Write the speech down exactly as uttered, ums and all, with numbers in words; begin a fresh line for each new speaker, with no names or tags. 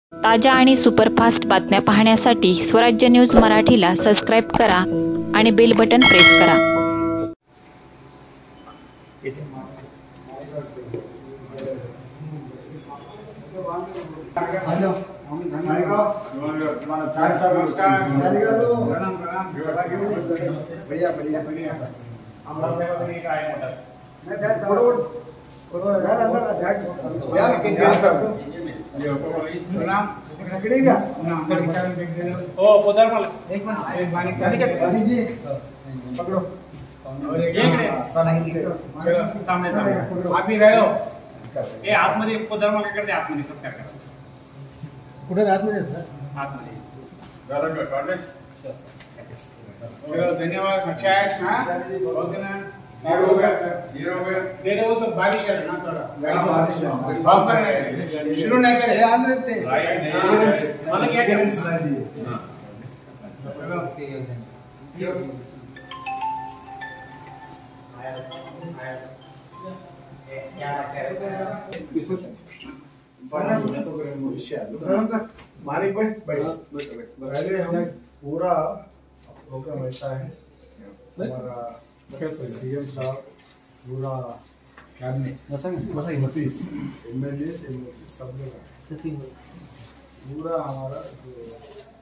ताज्या आणि सुपरफास्ट बातम्या पाहण्यासाठी स्वराज्य न्यूज मराठीला सबस्क्राईब करा आणि बेल बटन प्रेस करा।
ओ पोदार मला एक मिनिट एक पाणी खाली घे पकड़ो और एक चलो सामने सामने आप ही रहो ए हाथ मध्ये पोदार मला करते हाथ मध्ये सब करा कुठे हात मध्ये हात मध्ये झालं का काढले चलो धन्यवाद अच्छा है हां ओके ना जीरो हो गया जीरो हो गया दे दो तो बारिश है ना थोड़ा हां बारिश है बाप करे शुरू नहीं करे ध्यान रखते वाला क्या करें सुना दिए हां चलो क्या करे मालिक भाई पहले हम पूरा प्रोग्राम ऐसा है हमारा सीएम साहब पूरा कैबिनेट ऑफिस एमएलए एमएलसी सब लोग पूरा हमारा जो